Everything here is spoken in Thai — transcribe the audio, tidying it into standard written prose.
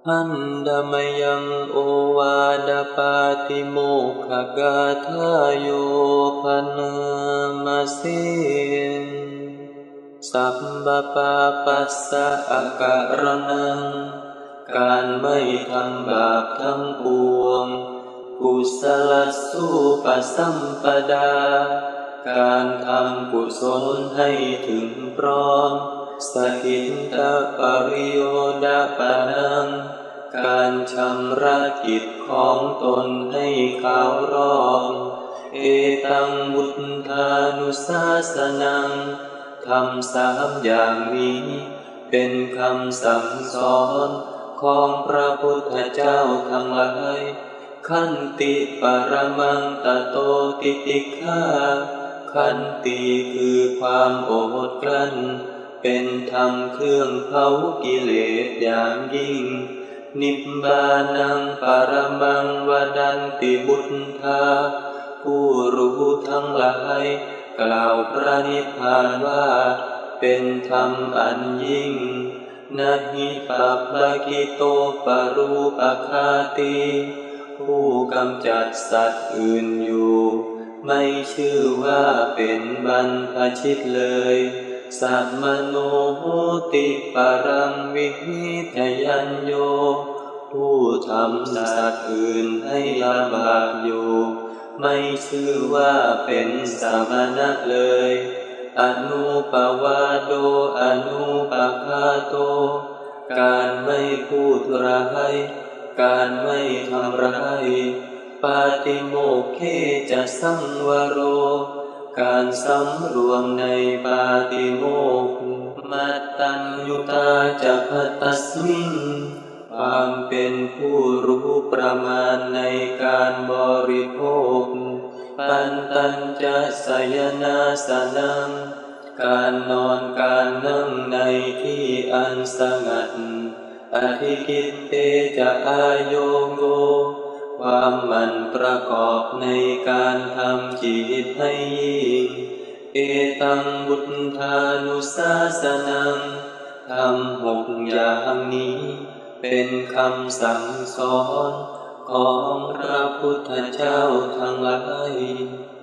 หันดามยังโอวาดปาติโมกขกาทาโยพนมาสินสัพพปาปัสสะอาการนังการไม่ทำบาปทั้งปวงกุศลสุปสัมปดาการทำกุศลให้ถึงพร้อมสหินตปริโยดาปนังการชำระกิจของตนให้ขาวรอบเอตังวุฒานุสาสนังทำสามอย่างนี้เป็นคำสั่งสอนของพระพุทธเจ้าทั้งหลายขันติปรมังตโตติติฆาขันติคือความอดกลั้นเป็นธรรมเครื่องเผากิเลสอย่างยิ่งนิพพานังปรมังวดันติบุตธาผู้รู้ทั้งหลายกล่าวพระนิพพานว่าเป็นธรรมอันยิ่งนะหิปัปปกิโตปรูปคาติผู้กำจัดสัตว์อื่นอยู่ไม่ชื่อว่าเป็นบรรพชิตเลยสัมมโนโหติปรังวิหิทยัญโยผู้ทำสัตว์อื่นให้ลำบากอยู่ไม่ชื่อว่าเป็นสมณะเลยอนุปวาโดอนุปคาโตการไม่พูดร้ายการไม่ทำร้ายปาติโมกเขจะสังวโรการสำรวมในปาติโมกข์มัตตัญญูตาจะภัตตสมิงความเป็นผู้รู้ประมาณในการบริโภคปันตัญจะสยนาสนังการนอนการนั่งในที่อันสงัดอธิกิตเตจะอายโยโกความมันประกอบในการทำจิตให้ยิ่งเอตังบุตธานุสาสนังทำหกอย่างนี้เป็นคำสั่งสอนของพระพุทธเจ้าทั้งหลาย